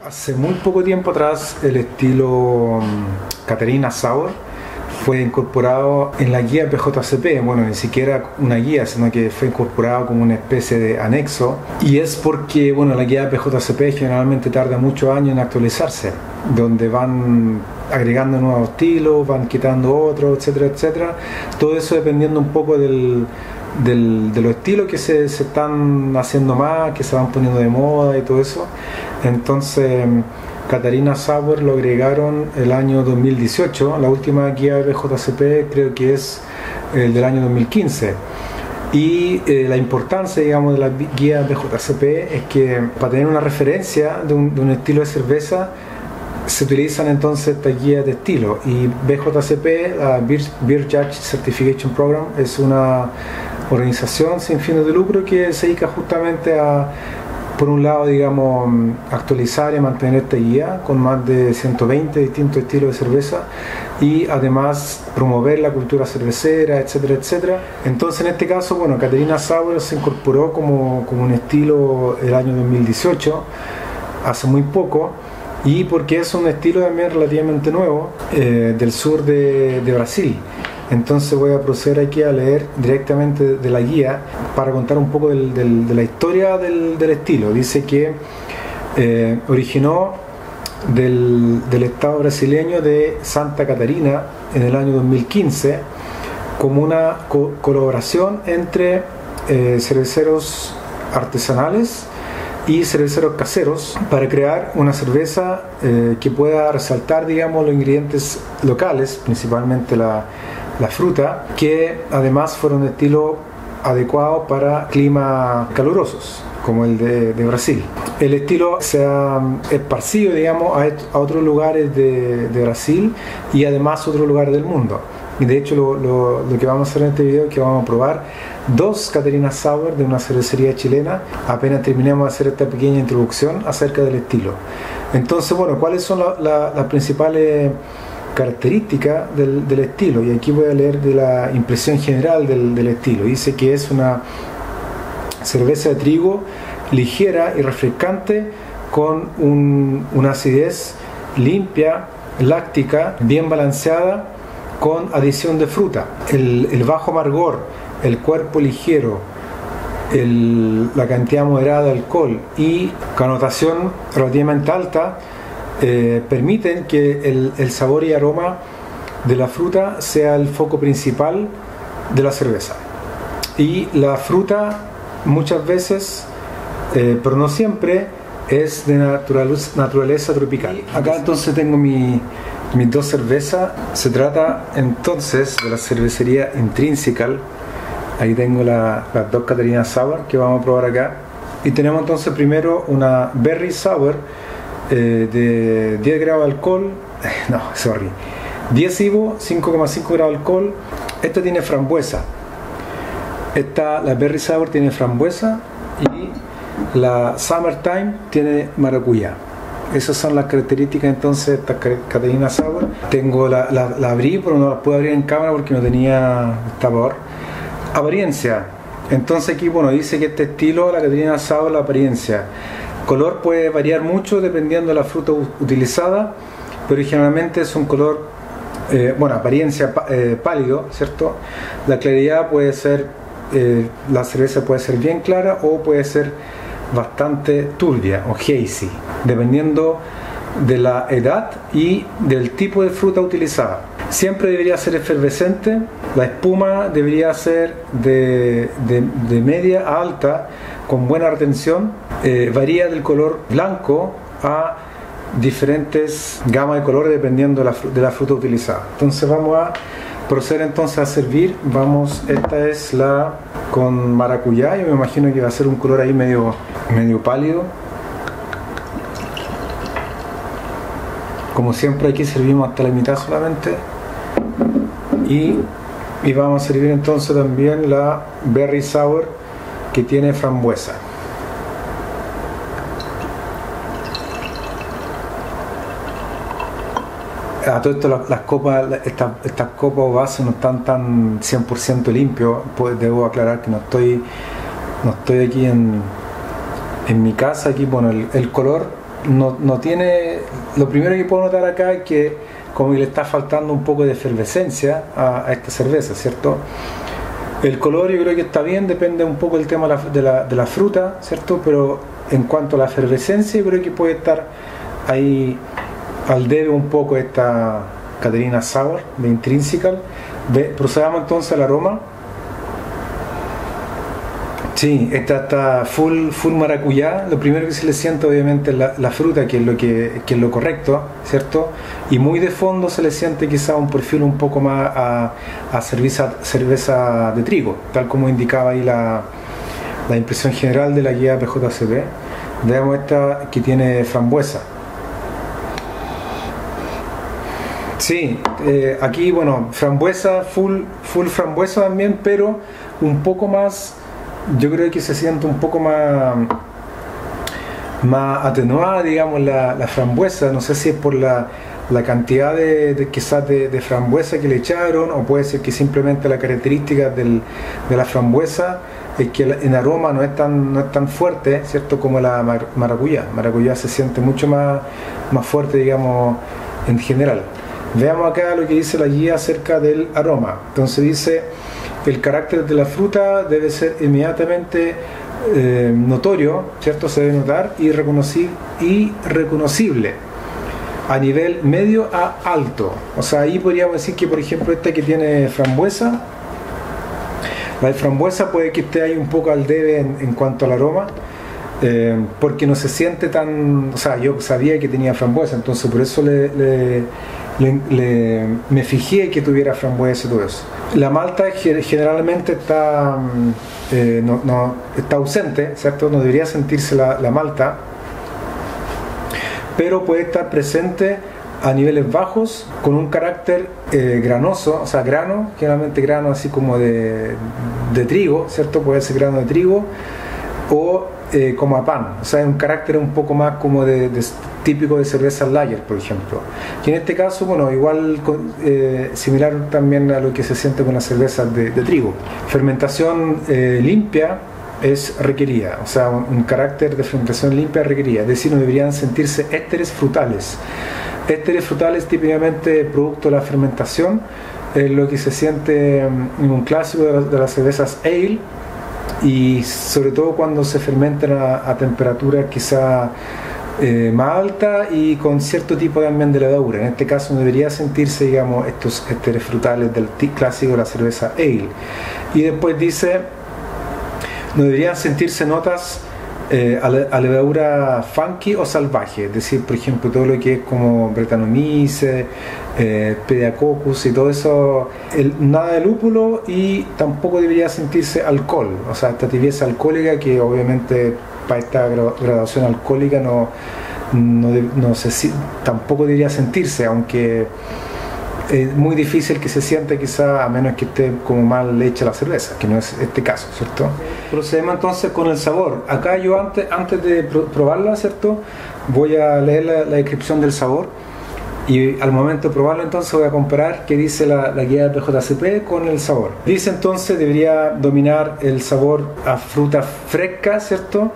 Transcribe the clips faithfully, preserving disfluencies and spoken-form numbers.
Hace muy poco tiempo atrás el estilo Catarina Sour fue incorporado en la guía P J C P, bueno, ni siquiera una guía, sino que fue incorporado como una especie de anexo, y es porque, bueno, la guía P J C P generalmente tarda muchos años en actualizarse, donde van agregando nuevos estilos, van quitando otros, etcétera, etcétera, todo eso dependiendo un poco del, del, de los estilos que se, se están haciendo más, que se van poniendo de moda y todo eso. Entonces Catarina Sour lo agregaron el año dos mil dieciocho, la última guía de P J C P creo que es el del año dos mil quince. Y eh, la importancia, digamos, de la guía P J C P es que para tener una referencia de un, de un estilo de cerveza se utilizan entonces estas guías de estilo, y B J C P, la Beer, Beer Judge Certification Program, es una organización sin fines de lucro que se dedica justamente a, por un lado, digamos, actualizar y mantener esta guía con más de ciento veinte distintos estilos de cerveza, y además promover la cultura cervecera, etcétera, etcétera. Entonces, en este caso, bueno, Catarina Sour se incorporó como, como un estilo el año dos mil dieciocho, hace muy poco, y porque es un estilo también relativamente nuevo, eh, del sur de, de Brasil. Entonces voy a proceder aquí a leer directamente de, de la guía para contar un poco del, del, de la historia del, del estilo. Dice que eh, originó del, del estado brasileño de Santa Catarina en el año dos mil quince como una co colaboración entre eh, cerveceros artesanales y cerveceros caseros para crear una cerveza eh, que pueda resaltar, digamos, los ingredientes locales, principalmente la, la fruta, que además fueron de estilo adecuado para climas calurosos como el de, de Brasil. El estilo se ha esparcido, digamos, a, a otros lugares de, de Brasil y además otros lugares del mundo. Y de hecho lo, lo, lo que vamos a hacer en este video es que vamos a probar dos Catarina Sour de una cervecería chilena apenas terminemos de hacer esta pequeña introducción acerca del estilo. Entonces, bueno, ¿cuáles son la, la, las principales características del, del estilo? Y aquí voy a leer de la impresión general del, del estilo. Dice que es una cerveza de trigo ligera y refrescante con un, una acidez limpia, láctica, bien balanceada, con adición de fruta. El, el bajo amargor, el cuerpo ligero, el, la cantidad moderada de alcohol y connotación relativamente alta eh, permiten que el, el sabor y aroma de la fruta sea el foco principal de la cerveza. Y la fruta muchas veces, eh, pero no siempre, es de naturaleza, naturaleza tropical. Y acá entonces tengo mi mis dos cervezas. Se trata entonces de la cervecería Intrinsical. Ahí tengo la, las dos Catarina Sour que vamos a probar acá. Y tenemos entonces primero una Berry Sour eh, de diez grados de alcohol. No, sorry. diez I B U, cinco coma cinco grados de alcohol. Esta tiene frambuesa. Esta, la Berry Sour tiene frambuesa, y la Summertime tiene maracuyá. Esas son las características entonces de esta Catarina Sour. Tengo la, la, la abrí, pero no la pude abrir en cámara porque no tenía tapador. Apariencia. Entonces aquí, bueno, dice que este estilo, la Catarina Sour, la apariencia. Color puede variar mucho dependiendo de la fruta utilizada, pero generalmente es un color, eh, bueno, apariencia eh, pálido, ¿cierto? La claridad puede ser, eh, la cerveza puede ser bien clara o puede ser bastante turbia o hazy, dependiendo de la edad y del tipo de fruta utilizada. Siempre debería ser efervescente, la espuma debería ser de, de, de media a alta, con buena retención, eh, varía del color blanco a diferentes gamas de colores dependiendo de la, de la fruta utilizada. Entonces vamos a proceder entonces a servir. Vamos, esta es la con maracuyá, yo me imagino que va a ser un color ahí medio, medio pálido. Como siempre aquí servimos hasta la mitad solamente. Y, y vamos a servir entonces también la Berry Sour que tiene frambuesa. A todo esto las, las copas, estas, estas copas o vasos no están tan cien por ciento limpios, pues debo aclarar que no estoy no estoy aquí en, en mi casa. Aquí, bueno, el, el color no, no tiene, lo primero que puedo notar acá es que como que le está faltando un poco de efervescencia a, a esta cerveza, ¿cierto? El color yo creo que está bien, depende un poco del tema de la, de la, de la fruta, ¿cierto? Pero en cuanto a la efervescencia yo creo que puede estar ahí al debe un poco esta Caterina Sour de Intrinsical. Ve, procedamos entonces al aroma. Sí, esta está full, full maracuyá. Lo primero que se le siente obviamente es la, la fruta, que es lo que, que es lo correcto, ¿cierto? Y muy de fondo se le siente quizá un perfil un poco más a, a cerveza, cerveza de trigo, tal como indicaba ahí la, la impresión general de la guía P J C P. Veamos esta que tiene frambuesa. Sí, eh, aquí bueno, frambuesa, full, full frambuesa también, pero un poco más, yo creo que se siente un poco más, más atenuada, digamos, la, la frambuesa. No sé si es por la, la cantidad de, de quizás de, de frambuesa que le echaron, o puede ser que simplemente la característica del, de la frambuesa es que en aroma no es tan, no es tan fuerte, ¿cierto? Como la mar, maracuyá. Maracuyá se siente mucho más, más fuerte, digamos, en general. Veamos acá lo que dice la guía acerca del aroma. Entonces dice: el carácter de la fruta debe ser inmediatamente eh, notorio, ¿cierto? Se debe notar y, reconoci y reconocible a nivel medio a alto. O sea, ahí podríamos decir que, por ejemplo, esta que tiene frambuesa, la de frambuesa puede que esté ahí un poco al debe en, en cuanto al aroma, eh, porque no se siente tan... O sea, yo sabía que tenía frambuesa, entonces por eso le... le Le, le, me fijé que tuviera frambuesa y todo eso. La malta generalmente está, eh, no, no, está ausente, ¿cierto? No debería sentirse la, la malta, pero puede estar presente a niveles bajos con un carácter eh, granoso, o sea, grano, generalmente grano así como de, de trigo, ¿cierto? Puede ser grano de trigo o eh, como a pan, o sea, un carácter un poco más como de, de típico de cerveza lager, por ejemplo. Y en este caso, bueno, igual eh, similar también a lo que se siente con las cervezas de, de trigo. Fermentación eh, limpia es requerida, o sea, un, un carácter de fermentación limpia requerida, es decir, no deberían sentirse ésteres frutales. Ésteres frutales típicamente producto de la fermentación, es lo que se siente en un clásico de, de las cervezas ale, y sobre todo cuando se fermentan a, a temperatura quizá eh, más alta y con cierto tipo también de levadura. En este caso no debería sentirse, digamos, estos ésteres frutales del clásico de la cerveza ale. Y después dice, no deberían sentirse notas eh, a, a levadura funky o salvaje, es decir, por ejemplo, todo lo que es como Brettanomyces, eh, Pediococcus y todo eso, el, nada de lúpulo, y tampoco debería sentirse alcohol, o sea, esta tibieza alcohólica que obviamente para esta graduación alcohólica no, no, no sé si, tampoco debería sentirse, aunque es muy difícil que se sienta quizá, a menos que esté como mal hecha la cerveza, que no es este caso, ¿cierto? Procedemos entonces con el sabor. Acá yo antes, antes de probarla, ¿cierto? Voy a leer la, la descripción del sabor, y al momento de probarlo entonces voy a comparar qué dice la, la guía de P J C P con el sabor. Dice entonces debería dominar el sabor a fruta fresca, ¿cierto?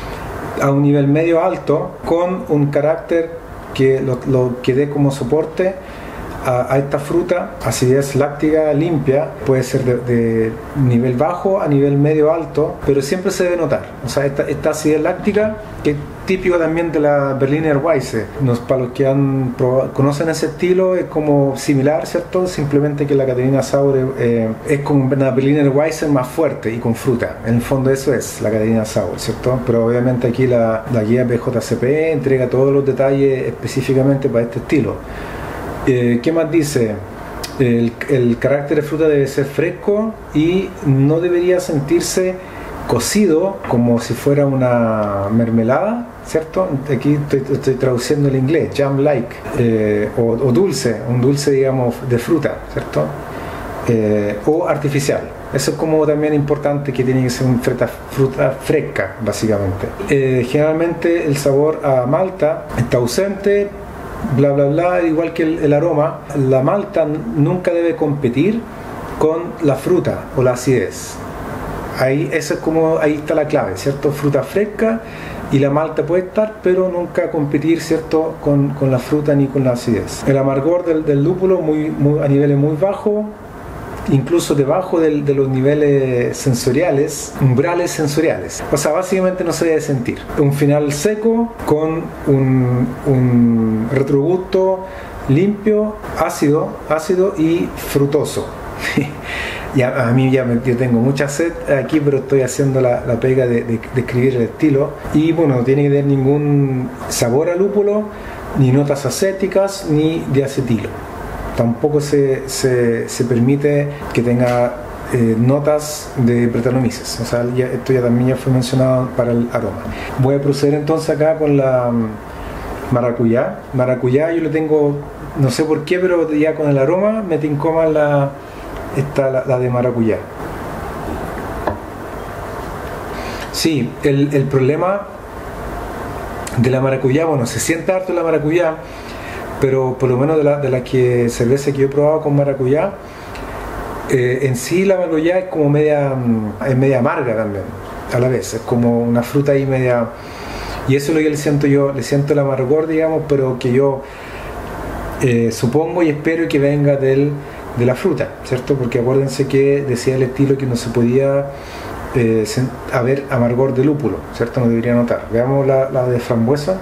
A un nivel medio alto, con un carácter que lo, lo que dé como soporte a, a esta fruta, acidez láctica limpia, puede ser de, de nivel bajo a nivel medio alto, pero siempre se debe notar, o sea, esta, esta acidez láctica, que es típico también de la Berliner Weisse. Nos, para los que han probado, conocen ese estilo, es como similar, ¿cierto? Simplemente que la Caterina Sour eh, es como una Berliner Weisse más fuerte y con fruta. En el fondo eso es la Caterina Sour, ¿cierto? Pero obviamente aquí la, la guía P J C P entrega todos los detalles específicamente para este estilo. Eh, ¿Qué más dice? El, el carácter de fruta debe ser fresco y no debería sentirse cocido como si fuera una mermelada, ¿cierto? Aquí estoy, estoy traduciendo el inglés, jam-like, eh, o, o dulce, un dulce, digamos, de fruta, ¿cierto? Eh, o artificial. Eso es como también importante, que tiene que ser una fruta, fruta fresca, básicamente. Eh, generalmente el sabor a malta está ausente, bla bla bla, igual que el, el aroma. La malta nunca debe competir con la fruta o la acidez. Ahí, eso es como, ahí está la clave, ¿cierto? Fruta fresca y la malta puede estar, pero nunca competir, ¿cierto?, con, con la fruta ni con la acidez. El amargor del, del lúpulo muy, muy, a niveles muy bajos, incluso debajo del, de los niveles sensoriales, umbrales sensoriales. O sea, básicamente no se debe sentir. Un final seco con un, un retrogusto limpio, ácido, ácido y frutoso. Ya, a mí ya me, yo tengo mucha sed aquí, pero estoy haciendo la, la pega de, de, de escribir el estilo. Y bueno, no tiene que tener ningún sabor a lúpulo, ni notas acéticas, ni de acetilo. Tampoco se, se, se permite que tenga eh, notas de Brettanomyces. O sea, ya, esto ya también ya fue mencionado para el aroma. Voy a proceder entonces acá con la maracuyá. Maracuyá yo le tengo, no sé por qué, pero ya con el aroma me tincó más la, esta, la, la de maracuyá. Sí, el, el problema de la maracuyá, bueno, se siente harto la maracuyá, pero por lo menos de la, de la que cerveza que yo he probado con maracuyá, eh, en sí la maracuyá es como media, es media amarga también, a la vez, es como una fruta ahí media, y eso es lo que le siento yo, le siento el amargor, digamos, pero que yo eh, supongo y espero que venga del, de la fruta, ¿cierto? Porque acuérdense que decía el estilo que no se podía eh, haber amargor de lúpulo, ¿cierto? No debería notar. Veamos la, la de frambuesa.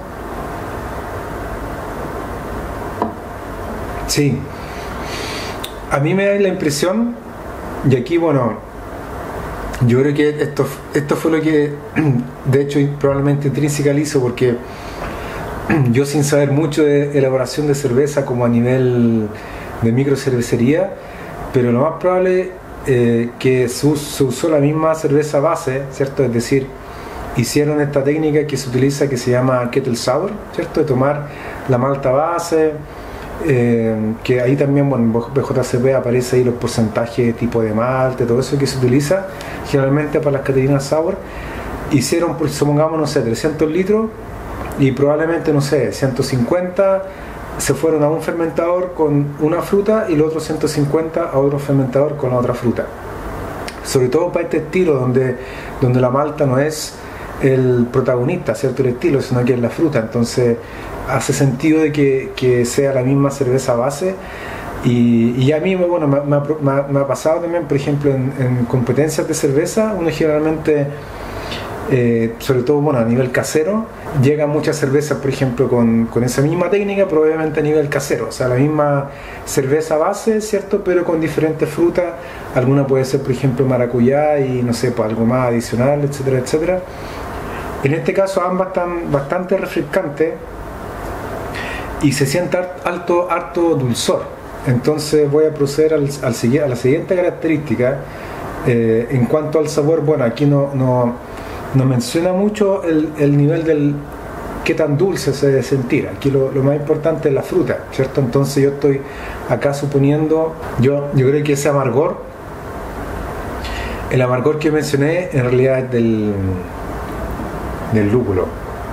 Sí, a mí me da la impresión, y aquí bueno, yo creo que esto, esto fue lo que de hecho probablemente Intrínseca hizo, porque yo, sin saber mucho de elaboración de cerveza como a nivel de microcervecería, pero lo más probable eh, que se, se usó la misma cerveza base, ¿cierto? Es decir, hicieron esta técnica que se utiliza que se llama kettle sour, ¿cierto? De tomar la malta base. Eh, que ahí también, bueno, en B J C P aparece ahí los porcentajes, tipo de malte, todo eso que se utiliza generalmente para las Caterinas Sour. Hicieron, pues, supongamos, no sé, trescientos litros y probablemente, no sé, ciento cincuenta se fueron a un fermentador con una fruta y los otros ciento cincuenta a otro fermentador con la otra fruta. Sobre todo para este estilo donde, donde la malta no es el protagonista, ¿cierto?, el estilo, sino que es la fruta. Entonces hace sentido de que, que sea la misma cerveza base. Y, y a mí, bueno, me, me, ha, me ha pasado también, por ejemplo, en, en competencias de cerveza, uno generalmente, eh, sobre todo, bueno, a nivel casero, llegan muchas cervezas, por ejemplo, con, con esa misma técnica, probablemente a nivel casero, o sea, la misma cerveza base, ¿cierto?, pero con diferentes frutas. Alguna puede ser, por ejemplo, maracuyá y, no sé, pues algo más adicional, etcétera, etcétera. En este caso ambas están bastante refrescantes y se siente alto, harto dulzor. Entonces voy a proceder al, al, a la siguiente característica. Eh, en cuanto al sabor, bueno, aquí no, no, no menciona mucho el, el nivel del qué tan dulce se debe sentir. Aquí lo, lo más importante es la fruta, ¿cierto? Entonces yo estoy acá suponiendo, yo, yo creo que ese amargor, el amargor que mencioné en realidad es del del lúpulo.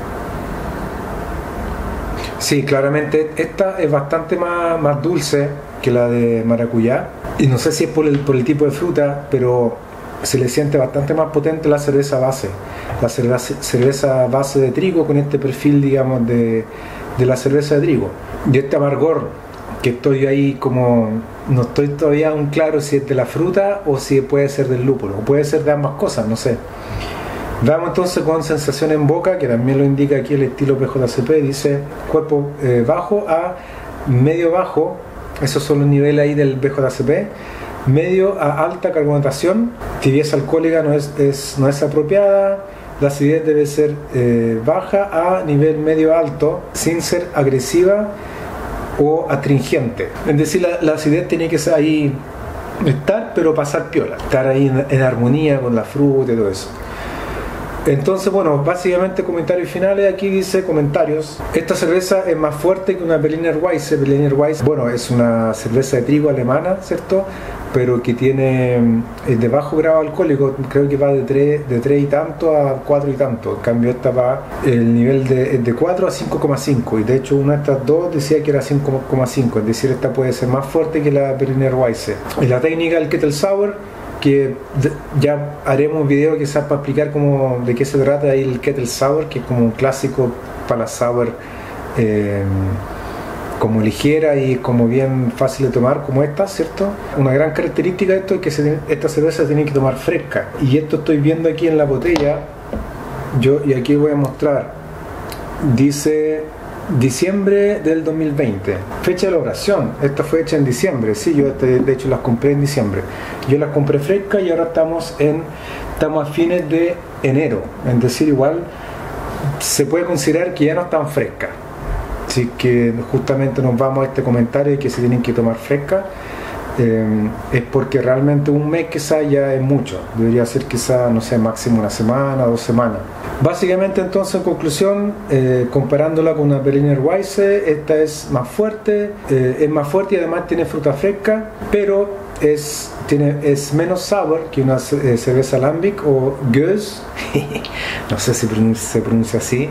Sí, claramente esta es bastante más, más dulce que la de maracuyá, y no sé si es por el, por el tipo de fruta, pero se le siente bastante más potente la cerveza base, la cerveza, cerveza base de trigo, con este perfil, digamos, de, de la cerveza de trigo. Y este amargor que estoy ahí como, no estoy todavía aún claro si es de la fruta o si puede ser del lúpulo, o puede ser de ambas cosas, no sé. Vamos entonces con sensación en boca, que también lo indica aquí el estilo P J C P. Dice cuerpo eh, bajo a medio bajo, esos son los niveles ahí del P J C P. Medio a alta carbonatación, tibieza alcohólica no es, es, no es apropiada, la acidez debe ser eh, baja a nivel medio alto, sin ser agresiva o astringente. Es decir, la, la acidez tiene que ser ahí, estar, pero pasar piola, estar ahí en, en armonía con la fruta y todo eso. Entonces, bueno, básicamente comentarios finales. Aquí dice comentarios: esta cerveza es más fuerte que una Berliner Weisse. Berliner Weisse, bueno, es una cerveza de trigo alemana, ¿cierto?, pero que tiene de bajo grado alcohólico, creo que va de tres, de tres y tanto a cuatro y tanto. En cambio esta va, el nivel de, de cuatro a cinco coma cinco, y de hecho una de estas dos decía que era cinco coma cinco, es decir, esta puede ser más fuerte que la Berliner Weisse. En la técnica del Kettle Sour, que ya haremos un video quizás para explicar cómo, de qué se trata ahí el Kettle Sour, que es como un clásico para la sour, eh, como ligera y como bien fácil de tomar, como esta, ¿cierto? Una gran característica de esto es que se, esta cerveza se tiene que tomar fresca, y esto estoy viendo aquí en la botella, yo, y aquí voy a mostrar, dice diciembre del dos mil veinte, fecha de elaboración. Esta fue hecha en diciembre, sí, yo de hecho las compré en diciembre, yo las compré frescas y ahora estamos en estamos a fines de enero, es decir, igual se puede considerar que ya no están frescas. Así que justamente nos vamos a este comentario de que se tienen que tomar frescas, eh, es porque realmente un mes quizá ya es mucho, debería ser quizá, no sé, máximo una semana, dos semanas. Básicamente entonces, en conclusión, eh, comparándola con una Berliner Weisse, esta es más fuerte, eh, es más fuerte y además tiene fruta fresca, pero es, tiene, es menos sour que una eh, cerveza Lambic o Goes, no sé si pronuncia, se pronuncia así,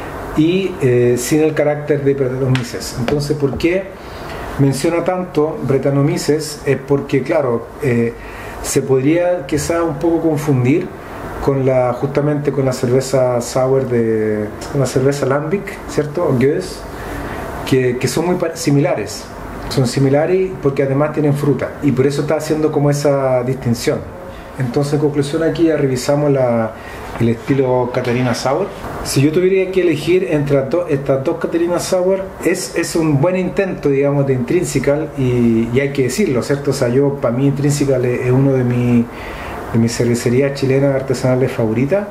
y eh, sin el carácter de Brettanomyces. Entonces, ¿por qué menciona tanto Brettanomyces? Es porque, claro, eh, se podría quizá un poco confundir con la, justamente con la cerveza sour de, con la cerveza Lambic, ¿cierto? O Goes, que, que son muy similares, son similares porque además tienen fruta, y por eso está haciendo como esa distinción. Entonces, en conclusión, aquí ya revisamos la, el estilo Catarina Sour. Si yo tuviera que elegir entre do, estas dos Catarina Sour, es, es un buen intento, digamos, de Intrinsical, y, y hay que decirlo, ¿cierto? O sea, yo, para mí Intrinsical es, es uno de, mi, de mis cervecerías chilenas artesanales favoritas.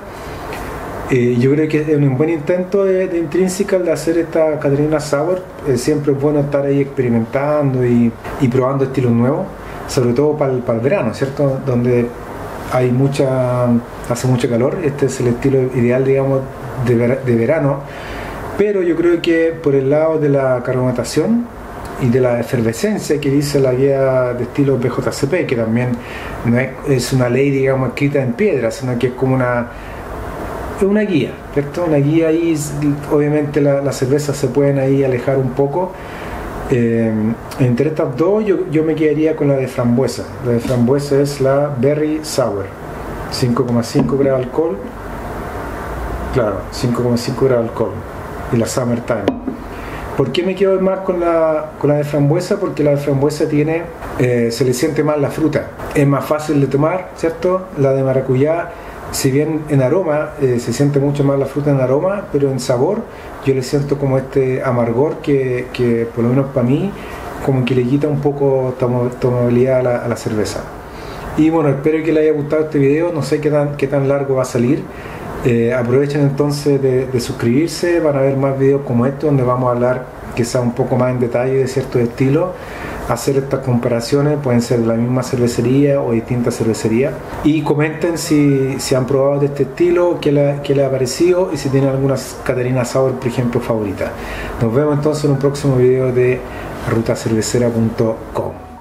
Eh, yo creo que es un buen intento de, de Intrinsical de hacer esta Catarina Sour. Eh, siempre es bueno estar ahí experimentando y, y probando estilos nuevos, sobre todo para el, para el verano, ¿cierto? Donde hay mucha, hace mucho calor. Este es el estilo ideal, digamos, de, ver, de verano, pero yo creo que por el lado de la carbonatación y de la efervescencia que dice la guía de estilo B J C P, que también no es, es una ley, digamos, escrita en piedra, sino que es como una una guía, ¿cierto? Una guía, y obviamente las la cervezas se pueden ahí alejar un poco. Eh, entre estas dos yo, yo me quedaría con la de frambuesa. La de frambuesa es la Berry Sour, cinco coma cinco grados de alcohol, claro, cinco coma cinco grados de alcohol, y la Summertime. ¿Por qué me quedo más con la, con la de frambuesa? Porque la de frambuesa tiene, eh, se le siente más la fruta, es más fácil de tomar, ¿cierto? La de maracuyá, si bien en aroma eh, se siente mucho más la fruta en aroma, pero en sabor yo le siento como este amargor que, que por lo menos para mí como que le quita un poco tomabilidad a la, a la cerveza. Y bueno, espero que les haya gustado este video, no sé qué tan, qué tan largo va a salir. Eh, aprovechen entonces de, de suscribirse, van a ver más videos como este donde vamos a hablar quizá un poco más en detalle de ciertos estilos, hacer estas comparaciones, pueden ser de la misma cervecería o distintas cervecerías, y comenten si, si han probado de este estilo, qué, la, qué les ha parecido y si tienen alguna Catarina Sour, por ejemplo, favorita. Nos vemos entonces en un próximo video de ruta cervecera punto com.